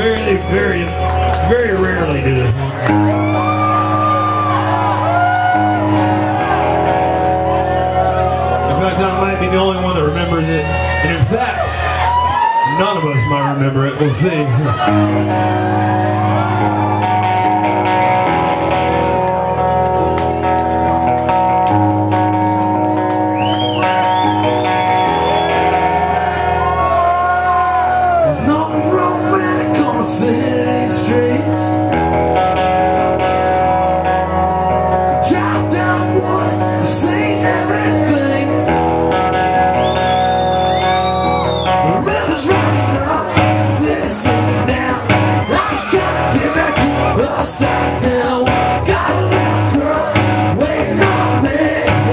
very rarely do this. In fact, I might be the only one that remembers it. And in fact, none of us might remember it. We'll see. City streets, drive down woods, and seen everything. Rivers rising up, city sinking down. I was trying to get back to upside down. Got a little girl waiting on me.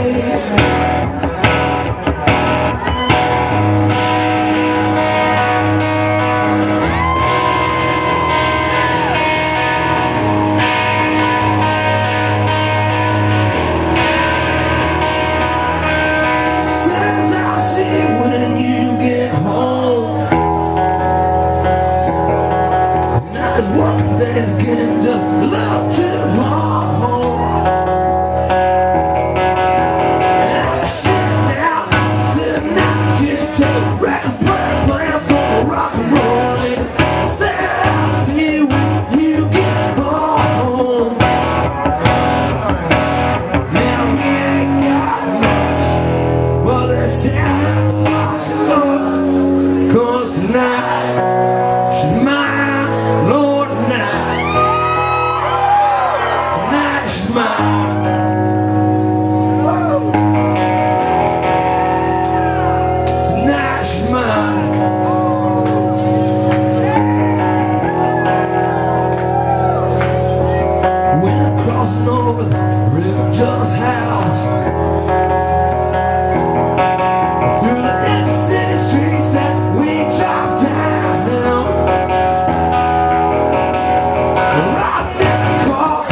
Working days getting just a little too long. And I'm sitting out the kitchen table, record player playing for rock and roll. And said I'll see you when you get home. Now we ain't got much, but this town belongs to us. 'Cause tonight she's mine. She's mine. Tonight she's mine. When crossing over the river just house, through the empty city streets that we drive down. Riding in the car,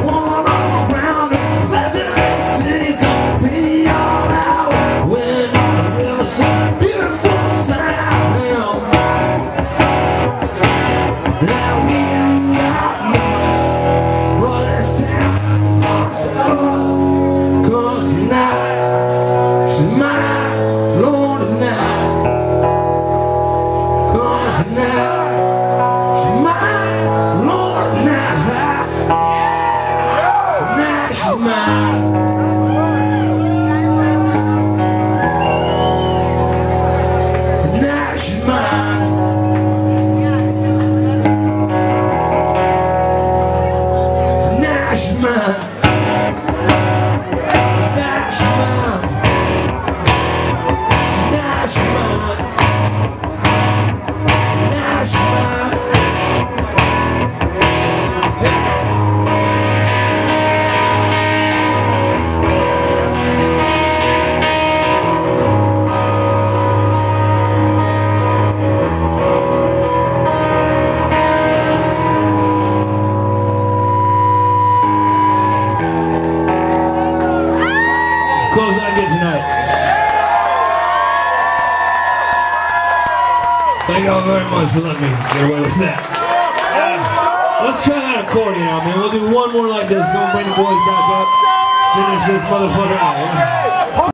now we ain't got much, but this town belongs to us. 'Cause tonight she's mine, Lord, tonight. 'Cause tonight she's mine, Lord, tonight. Tonight she's mine. Tonight she's mine. Tonight she's mine. Tonight she's mine. Tonight she's mine. Tonight she's mine. Close I get tonight. Thank y'all very much for letting me get away with that. Let's try that accordion out, man. We'll do one more like this. Don't bring the boys back up. Finish this motherfucker out.